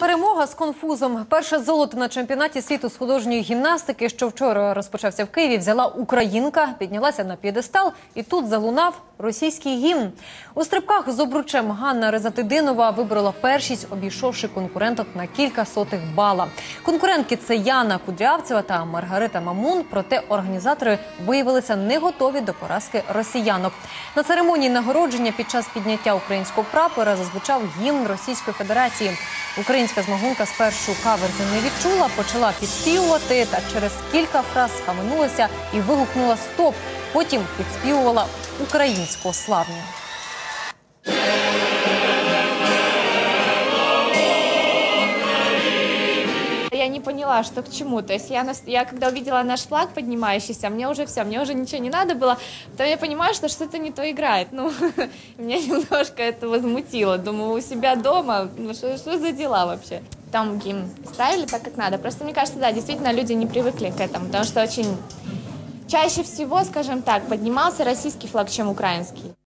Перемога з конфузом. Перше золото на чемпіонаті світу з художньої гімнастики, що вчора розпочався в Києві, взяла українка, піднялася на п'єдестал і тут залунав російський гімн. У стрибках з обручем Ганна Резатидинова виборола першість, обійшовши конкуренток на кілька сотих бала. Конкурентки – це Яна Кудрявцева та Маргарита Мамун, проте організатори виявилися не готові до поразки росіянок. На церемонії нагородження під час підняття українського прапора зазвучав гімн Російської Федерації. Українська змагунка спершу каверзи не відчула, почала підспівувати та через кілька фраз схаменулася і вигукнула «Стоп!». Потім підспівувала українського славня. Я не поняла, что к чему. То есть я когда увидела наш флаг поднимающийся, мне уже все, мне уже ничего не надо было. Потом я понимаю, что что-то не то играет. Ну, меня немножко это возмутило. Думаю, у себя дома, ну что за дела вообще? Там гимн ставили так, как надо. Просто мне кажется, да, действительно люди не привыкли к этому, потому что очень чаще всего, скажем так, поднимался российский флаг, чем украинский.